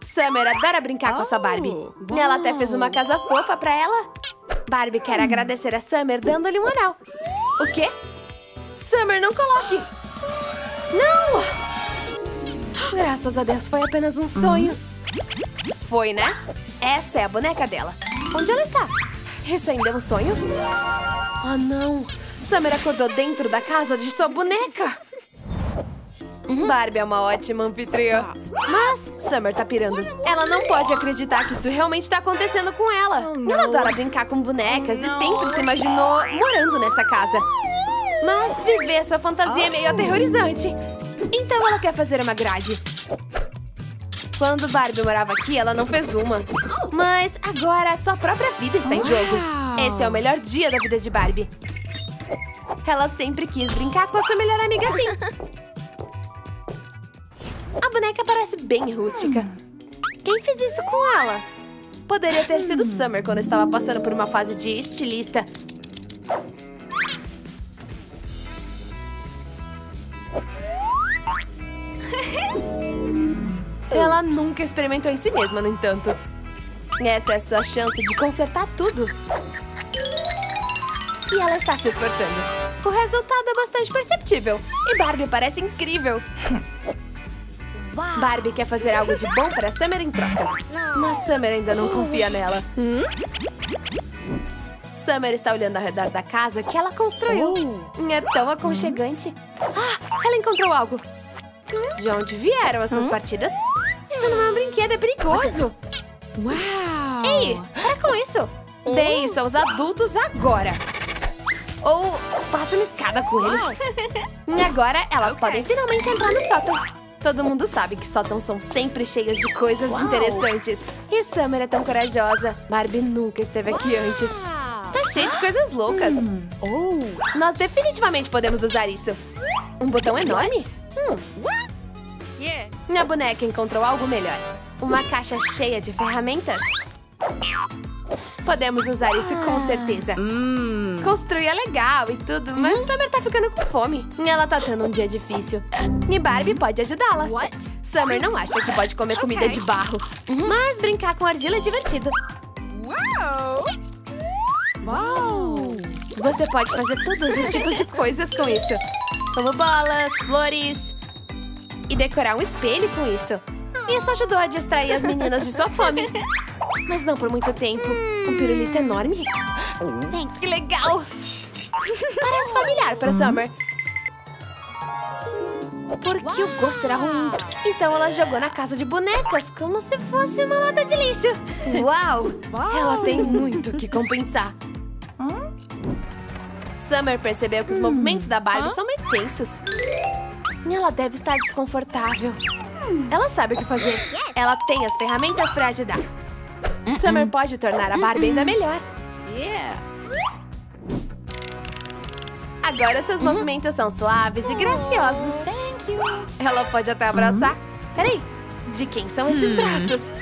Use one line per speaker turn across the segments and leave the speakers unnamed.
Summer adora brincar com a sua Barbie. Ela até fez uma casa fofa pra ela. Barbie quer agradecer a Summer dando-lhe um anel. O quê? Summer, não coloque! Não! Graças a Deus, foi apenas um sonho. Foi, né? Essa é a boneca dela. Onde ela está? Isso ainda é um sonho? Oh, não! Summer acordou dentro da casa de sua boneca! Barbie é uma ótima anfitriã. Mas Summer tá pirando. Ela não pode acreditar que isso realmente tá acontecendo com ela. Ela adora brincar com bonecas e sempre se imaginou morando nessa casa. Mas viver sua fantasia é meio aterrorizante. Então ela quer fazer uma grade. Quando Barbie morava aqui, ela não fez uma. Mas agora sua própria vida está em jogo. Esse é o melhor dia da vida de Barbie. Ela sempre quis brincar com a sua melhor amiga assim. A boneca parece bem rústica. Quem fez isso com ela? Poderia ter sido Summer quando estava passando por uma fase de estilista. Ela nunca experimentou em si mesma, no entanto. Essa é a sua chance de consertar tudo. E ela está se esforçando. O resultado é bastante perceptível. E Barbie parece incrível. Barbie quer fazer algo de bom para Summer em troca. Mas Summer ainda não confia nela. Summer está olhando ao redor da casa que ela construiu. É tão aconchegante. Ah, ela encontrou algo. De onde vieram essas partidas? Isso não é um brinquedo, é perigoso.
Uau!
Ei, para com isso. Dê isso aos adultos agora. Ou faça uma escada com eles. E agora elas podem finalmente entrar no sótão. Todo mundo sabe que sótãos são sempre cheios de coisas interessantes. E Summer é tão corajosa. Barbie nunca esteve aqui antes. Tá cheio de coisas loucas. Nós definitivamente podemos usar isso. Um botão enorme? Minha boneca encontrou algo melhor. Uma caixa cheia de ferramentas. Podemos usar isso com certeza. Construir é legal e tudo, mas Summer tá ficando com fome. Ela tá tendo um dia difícil. E Barbie pode ajudá-la. Summer não acha que pode comer comida de barro. Mas brincar com argila é divertido. Você pode fazer todos os tipos de coisas com isso. Como bolas, flores... E decorar um espelho com isso. Isso ajudou a distrair as meninas de sua fome. Mas não por muito tempo. Um pirulito enorme. Que legal! Parece familiar para Summer. Porque o gosto era ruim. Então ela jogou na casa de bonecas como se fosse uma lata de lixo. Uau! Ela tem muito o que compensar. Summer percebeu que os movimentos da Barbie são meio tensos. Ela deve estar desconfortável. Ela sabe o que fazer. Ela tem as ferramentas para ajudar. Summer pode tornar a Barbie ainda melhor. Agora seus movimentos são suaves e graciosos. Ela pode até abraçar. Peraí, de quem são esses braços?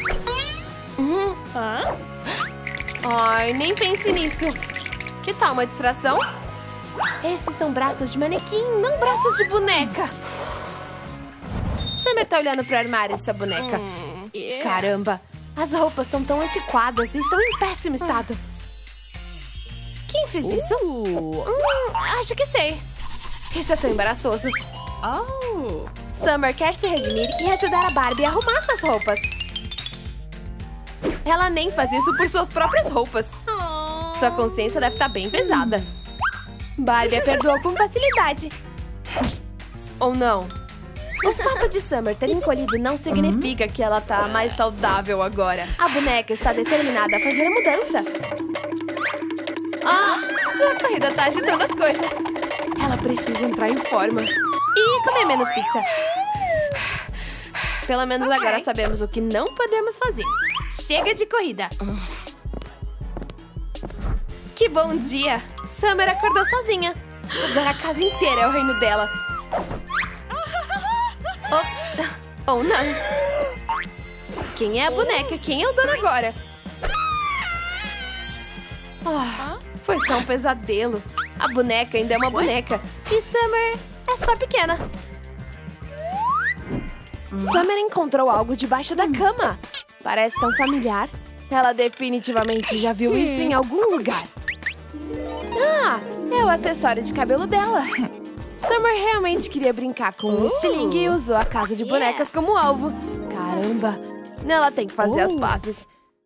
Ai, nem pense nisso. Que tal uma distração? Esses são braços de manequim, não braços de boneca. Summer tá olhando pro armário dessa boneca. Caramba, as roupas são tão antiquadas e estão em péssimo estado. Quem fez isso? Acho que sei. Isso é tão embaraçoso. Summer quer se redimir e ajudar a Barbie a arrumar suas roupas. Ela nem faz isso por suas próprias roupas. Sua consciência deve estar bem pesada. Barbie a perdoou com facilidade. Ou não? O fato de Summer ter encolhido não significa que ela tá mais saudável agora. A boneca está determinada a fazer a mudança. Sua corrida tá agitando as coisas. Ela precisa entrar em forma. E comer menos pizza. Pelo menos agora sabemos o que não podemos fazer. Chega de corrida. Que bom dia! Summer acordou sozinha. Agora a casa inteira é o reino dela. Ops! Ou não. Quem é a boneca? Quem é o dono agora? Foi só um pesadelo. A boneca ainda é uma boneca. E Summer é só pequena. Summer encontrou algo debaixo da cama. Parece tão familiar. Ela definitivamente já viu isso em algum lugar. Ah, é o acessório de cabelo dela. Summer realmente queria brincar com um estilingue e usou a casa de bonecas como alvo. Caramba, ela tem que fazer as pazes.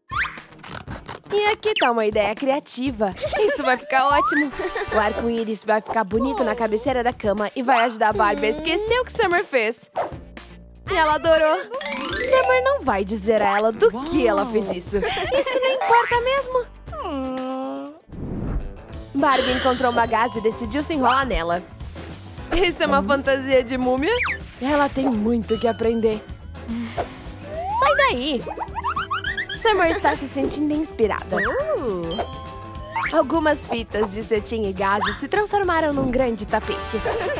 E aqui tá uma ideia criativa. Isso vai ficar ótimo. O arco-íris vai ficar bonito na cabeceira da cama e vai ajudar a Barbie a esquecer o que Summer fez. E ela adorou. Summer não vai dizer a ela do que ela fez isso. Isso não importa mesmo. Barbie encontrou uma gaze e decidiu se enrolar nela. Isso é uma fantasia de múmia? Ela tem muito que aprender. Sai daí! Summer está se sentindo inspirada. Algumas fitas de cetim e gases se transformaram num grande tapete.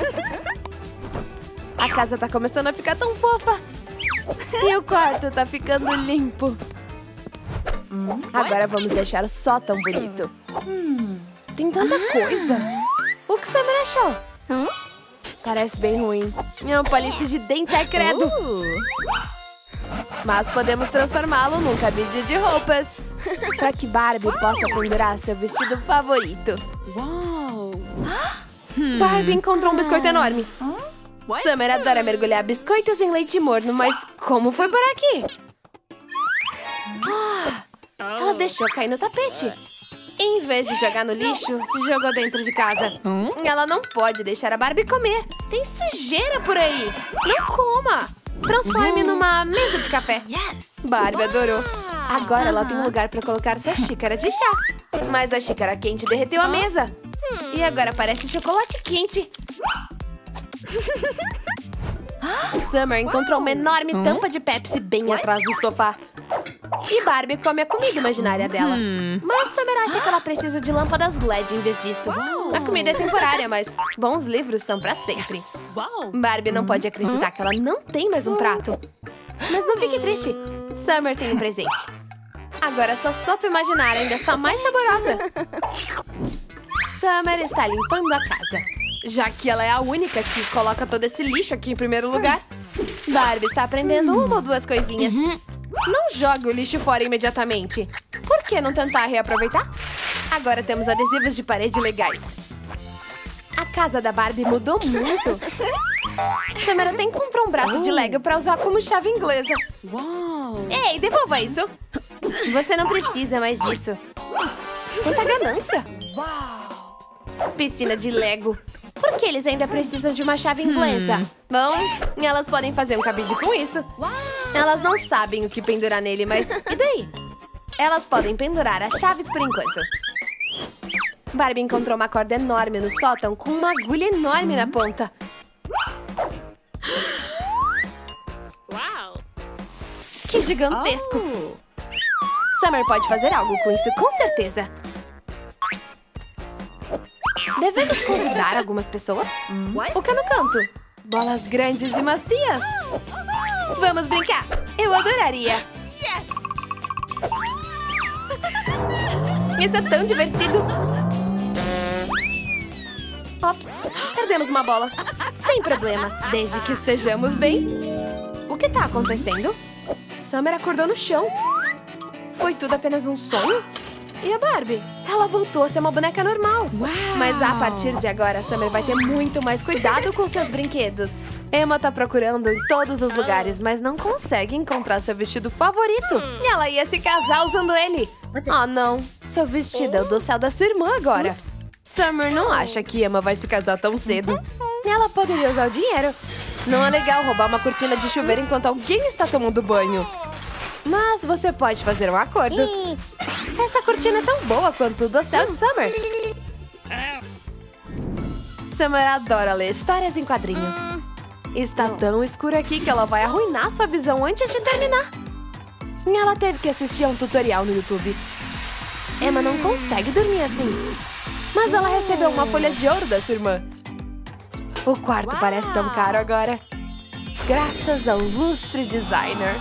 A casa tá começando a ficar tão fofa. E o quarto tá ficando limpo. Agora vamos deixar o sótão bonito. Tem tanta coisa. O que Summer achou? Parece bem ruim. É um palito de dente, ai credo. Mas podemos transformá-lo num cabide de roupas. Para que Barbie possa pendurar seu vestido favorito. Barbie encontrou um biscoito enorme. Summer adora mergulhar biscoitos em leite morno, mas como foi por aqui? Ela deixou cair no tapete. Em vez de jogar no lixo, jogou dentro de casa. Ela não pode deixar a Barbie comer. Tem sujeira por aí. Não coma. Transforme numa mesa de café. Barbie adorou. Agora ela tem um lugar para colocar sua xícara de chá. Mas a xícara quente derreteu a mesa. E agora parece chocolate quente. Summer encontrou uma enorme tampa de Pepsi bem atrás do sofá. E Barbie come a comida imaginária dela. Mas Summer acha que ela precisa de lâmpadas LED em vez disso. A comida é temporária, mas bons livros são pra sempre. Barbie não pode acreditar que ela não tem mais um prato. Mas não fique triste. Summer tem um presente. Agora sua sopa imaginária ainda está mais saborosa. Summer está limpando a casa, já que ela é a única que coloca todo esse lixo aqui em primeiro lugar. Barbie está aprendendo uma ou duas coisinhas. Não jogue o lixo fora imediatamente. Por que não tentar reaproveitar? Agora temos adesivos de parede legais. A casa da Barbie mudou muito. Summer até encontrou um braço de Lego para usar como chave inglesa. Ei, devolva isso. Você não precisa mais disso. Quanta ganância. Piscina de Lego. Por que eles ainda precisam de uma chave inglesa? Bom, elas podem fazer um cabide com isso. Elas não sabem o que pendurar nele, mas e daí? Elas podem pendurar as chaves por enquanto. Barbie encontrou uma corda enorme no sótão com uma agulha enorme na ponta. Que gigantesco! Summer pode fazer algo com isso, com certeza. Devemos convidar algumas pessoas? O que é no canto? Bolas grandes e macias. Vamos brincar! Eu adoraria! Isso é tão divertido! Ops, perdemos uma bola. Sem problema, desde que estejamos bem. O que tá acontecendo? Summer acordou no chão. Foi tudo apenas um sonho? E a Barbie? Ela voltou a ser uma boneca normal. Mas a partir de agora, Summer vai ter muito mais cuidado com seus brinquedos. Emma tá procurando em todos os lugares, mas não consegue encontrar seu vestido favorito. E ela ia se casar usando ele. Oh, não. Seu vestido é o do céu da sua irmã agora. Summer não acha que Emma vai se casar tão cedo. Ela poderia usar o dinheiro. Não é legal roubar uma cortina de chuveiro enquanto alguém está tomando banho. Mas você pode fazer um acordo. Essa cortina é tão boa quanto o do céu de Summer. Summer adora ler histórias em quadrinho. Está tão escuro aqui que ela vai arruinar sua visão antes de terminar. E ela teve que assistir a um tutorial no YouTube. Emma não consegue dormir assim. Mas ela recebeu uma folha de ouro da sua irmã. O quarto parece tão caro agora. Graças ao lustre designer.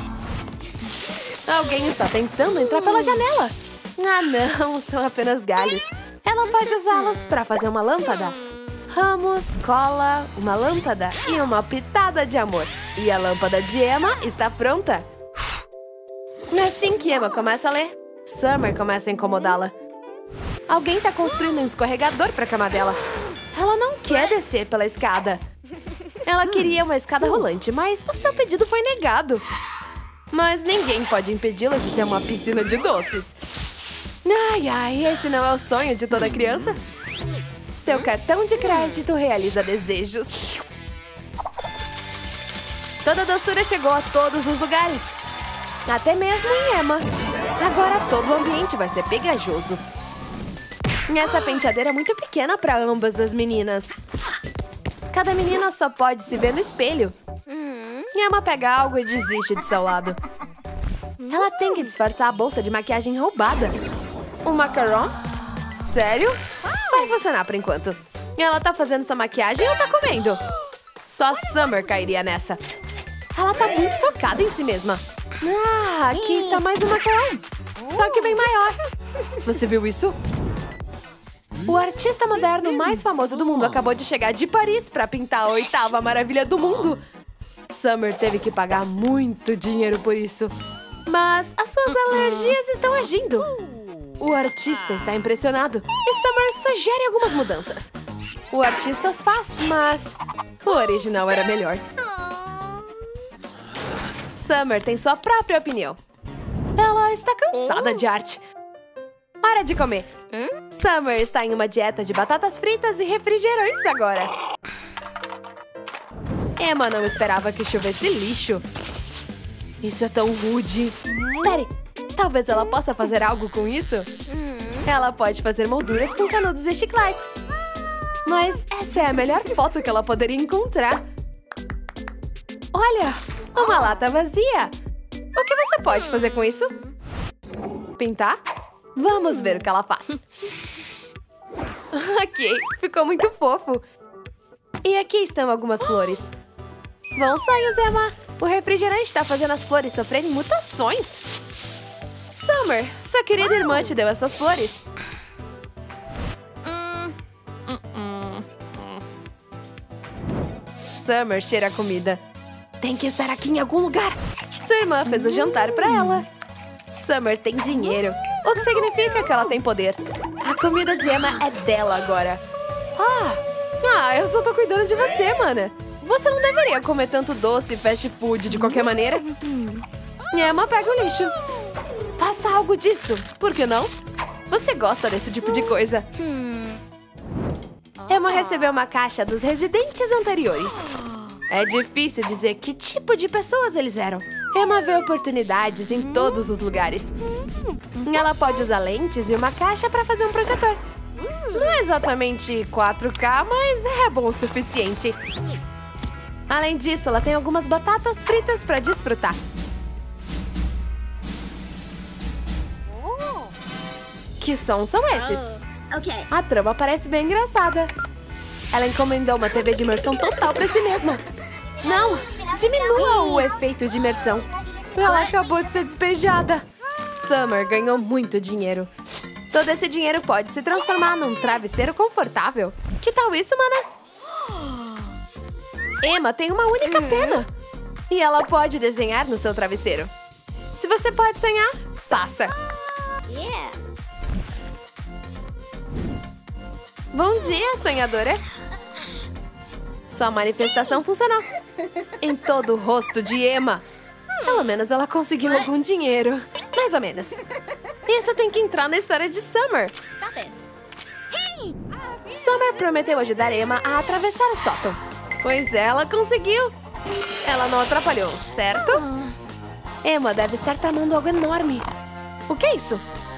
Alguém está tentando entrar pela janela. Ah, não, são apenas galhos. Ela pode usá-los para fazer uma lâmpada. ramos, cola, uma lâmpada e uma pitada de amor. E a lâmpada de Emma está pronta. Assim que Emma começa a ler, Summer começa a incomodá-la. Alguém está construindo um escorregador para a cama dela. Ela não quer descer pela escada. Ela queria uma escada rolante, mas o seu pedido foi negado. Mas ninguém pode impedi-la de ter uma piscina de doces. Ai, ai, esse não é o sonho de toda criança? Seu cartão de crédito realiza desejos. Toda a doçura chegou a todos os lugares. Até mesmo em Emma. Agora todo o ambiente vai ser pegajoso. Essa penteadeira é muito pequena para ambas as meninas. Cada menina só pode se ver no espelho. Emma pega algo e desiste de seu lado. Ela tem que disfarçar a bolsa de maquiagem roubada. Um macaron? Sério? Vai funcionar por enquanto. Ela tá fazendo sua maquiagem ou tá comendo? Só Summer cairia nessa. Ela tá muito focada em si mesma. Ah, aqui está mais um macaron. Só que bem maior. Você viu isso? O artista moderno mais famoso do mundo acabou de chegar de Paris para pintar a 8ª maravilha do mundo. Summer teve que pagar muito dinheiro por isso. Mas as suas alergias estão agindo. O artista está impressionado e Summer sugere algumas mudanças. O artista as faz, mas o original era melhor. Summer tem sua própria opinião. Ela está cansada de arte. Hora de comer. Summer está em uma dieta de batatas fritas e refrigerantes agora. Emma não esperava que chovesse lixo. Isso é tão rude. Espere, talvez ela possa fazer algo com isso? Ela pode fazer molduras com canudos e chicletes. Mas essa é a melhor foto que ela poderia encontrar. Olha, uma lata vazia. O que você pode fazer com isso? Pintar? Vamos ver o que ela faz. Ok, ficou muito fofo. E aqui estão algumas flores. Bons sonhos, Emma. O refrigerante está fazendo as flores sofrerem mutações. Summer, sua querida irmã te deu essas flores. Summer cheira a comida. Tem que estar aqui em algum lugar. Sua irmã fez o jantar para ela. Summer tem dinheiro, o que significa que ela tem poder. A comida de Emma é dela agora. Eu só tô cuidando de você, mana. Você não deveria comer tanto doce e fast food de qualquer maneira. Emma pega o lixo. Faça algo disso, por que não? Você gosta desse tipo de coisa. Emma recebeu uma caixa dos residentes anteriores. É difícil dizer que tipo de pessoas eles eram. Emma vê oportunidades em todos os lugares. Ela pode usar lentes e uma caixa para fazer um projetor. Não é exatamente 4K, mas é bom o suficiente. Além disso, ela tem algumas batatas fritas para desfrutar. Que sons são esses? A trama parece bem engraçada. Ela encomendou uma TV de imersão total para si mesma. Não! Diminua o efeito de imersão. Ela acabou de ser despejada. Summer ganhou muito dinheiro. Todo esse dinheiro pode se transformar num travesseiro confortável. Que tal isso, mana? Emma tem uma única pena. E ela pode desenhar no seu travesseiro. Se você pode sonhar, faça. Bom dia, sonhadora. Sua manifestação funcionou. Em todo o rosto de Emma. Pelo menos ela conseguiu algum dinheiro. Mais ou menos. Isso tem que entrar na história de Summer. Summer prometeu ajudar Emma a atravessar o sótão. Pois ela conseguiu. Ela não atrapalhou, certo? Emma deve estar tramando algo enorme. O que é isso?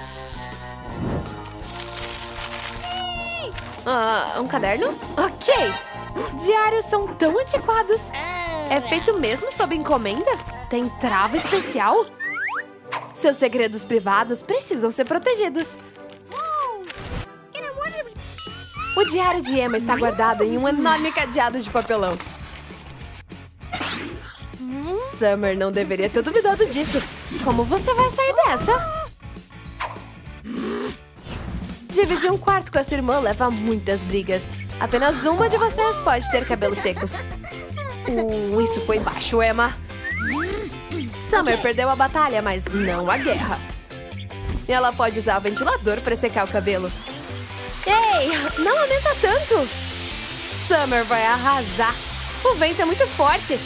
Um caderno? Ok. Diários são tão antiquados. É feito mesmo sob encomenda? Tem trava especial? Seus segredos privados precisam ser protegidos. O diário de Emma está guardado em um enorme cadeado de papelão. Summer não deveria ter duvidado disso. Como você vai sair dessa? Dividir um quarto com a sua irmã leva a muitas brigas. Apenas uma de vocês pode ter cabelos secos. Isso foi baixo, Emma. Summer perdeu a batalha, mas não a guerra. Ela pode usar o ventilador para secar o cabelo. Ei, não aumenta tanto! Summer vai arrasar. O vento é muito forte.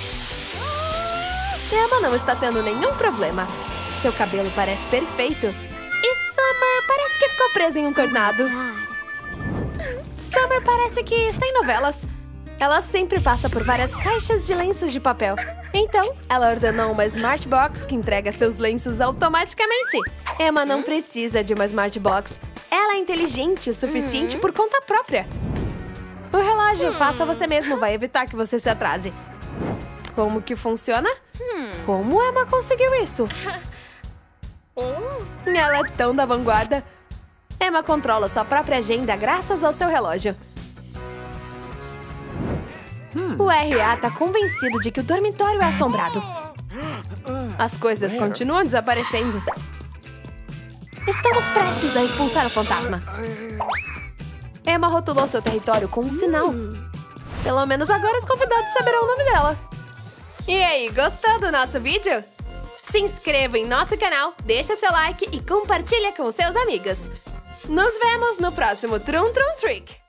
Emma não está tendo nenhum problema. Seu cabelo parece perfeito. E Summer parece que ficou presa em um tornado. Summer parece que está em novelas. Ela sempre passa por várias caixas de lenços de papel. Então, ela ordenou uma Smart Box que entrega seus lenços automaticamente. Emma não precisa de uma Smart Box. Ela é inteligente o suficiente por conta própria. O relógio faça você mesmo vai evitar que você se atrase. Como que funciona? Como Emma conseguiu isso? Ela é tão da vanguarda. Emma controla sua própria agenda graças ao seu relógio. O RA tá convencido de que o dormitório é assombrado. As coisas continuam desaparecendo. Estamos prestes a expulsar o fantasma. Emma rotulou seu território com um sinal. Pelo menos agora os convidados saberão o nome dela. E aí, gostou do nosso vídeo? Se inscreva em nosso canal, deixa seu like e compartilha com seus amigos. Nos vemos no próximo Trum Trum Trick!